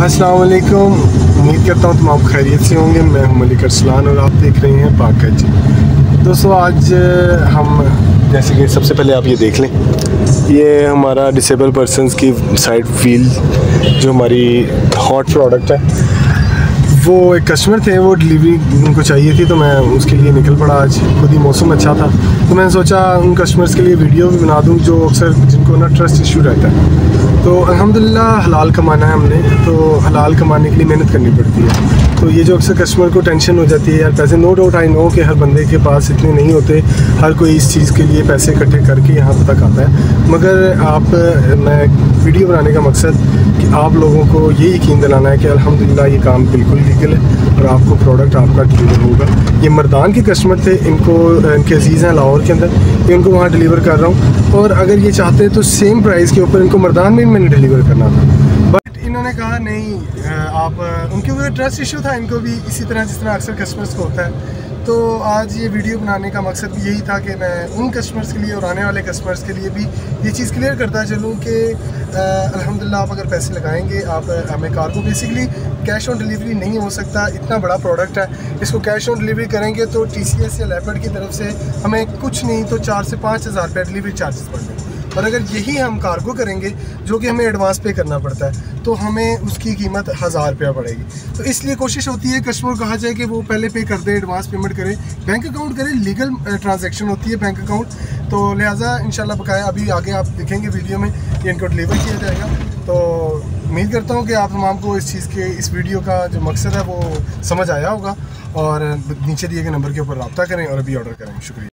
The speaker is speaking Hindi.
अस्सलाम वालेकुम। उम्मीद करता हूँ तुम आप खैरियत से होंगे। मैं हूँ मलिक अरसलान और आप देख रहे हैं पाकज। दोस्तों आज हम जैसे कि सबसे पहले आप ये देख लें, ये हमारा डिसेबल पर्सनस की साइड व्हील जो हमारी हॉट प्रोडक्ट है। वो एक कस्टमर थे, वो डिलीवरी उनको चाहिए थी तो मैं उसके लिए निकल पड़ा। आज खुद ही मौसम अच्छा था तो मैंने सोचा उन कस्टमर्स के लिए वीडियो भी बना दूं जो अक्सर जिनको ना ट्रस्ट इशू रहता है। तो अल्हम्दुलिल्लाह हलाल कमाना है हमने, तो हलाल कमाने के लिए मेहनत करनी पड़ती है। तो ये जो अक्सर कस्टमर को टेंशन हो जाती है यार पैसे, नो डाउट आई नो कि हर बंदे के पास इतने नहीं होते, हर कोई इस चीज़ के लिए पैसे इकट्ठे करके यहाँ तक आता है। मगर मैं वीडियो बनाने का मकसद कि आप लोगों को ये यकीन दिलाना है कि अल्हम्दुलिल्लाह ये काम बिल्कुल लीगल है और आपको प्रोडक्ट आपका डिलीवर होगा। ये मर्दान के कस्टमर थे, इनके अजीज़ हैं लाहौर के अंदर, मैं उनको वहाँ डिलीवर कर रहा हूँ। और अगर ये चाहते तो सेम प्राइस के ऊपर इनको मर्दान में मैंने डिलीवर करना था, बट इन्होंने कहा नहीं आप उनके ऊपर ट्रस्ट इशू था, इनको भी इसी तरह जिस तरह अक्सर कस्टमर्स को होता है। तो आज ये वीडियो बनाने का मकसद भी यही था कि मैं उन कस्टमर्स के लिए और आने वाले कस्टमर्स के लिए भी ये चीज़ क्लियर करता चलूँ कि अल्हम्दुलिल्लाह आप अगर पैसे लगाएंगे, आप हमें cargo basically cash on delivery नहीं हो सकता। इतना बड़ा प्रोडक्ट है, इसको कैश ऑन डिलीवरी करेंगे तो TCS या लेपर्ड की तरफ से हमें कुछ नहीं तो 4 से 5 हज़ार रुपये डिलीवरी चार्जेस पड़ते हैं। और अगर यही हम कार्गो करेंगे जो कि हमें एडवांस पे करना पड़ता है तो हमें उसकी कीमत 1000 रुपया पड़ेगी। तो इसलिए कोशिश होती है कस्टमर को कहा जाए कि वो पहले पे कर दे, एडवांस पेमेंट करे, बैंक अकाउंट करे, लीगल ट्रांजैक्शन होती है बैंक अकाउंट। तो लिहाजा इंशाल्लाह बकाया अभी आगे आप दिखेंगे वीडियो में कि इनको डिलीवर किया जाएगा। तो उम्मीद करता हूँ कि आप तमाम को इस चीज़ के इस वीडियो का जो मकसद है वो समझ आया होगा और नीचे दिए गए नंबर के ऊपर रब्ता करें और अभी ऑर्डर करें। शुक्रिया।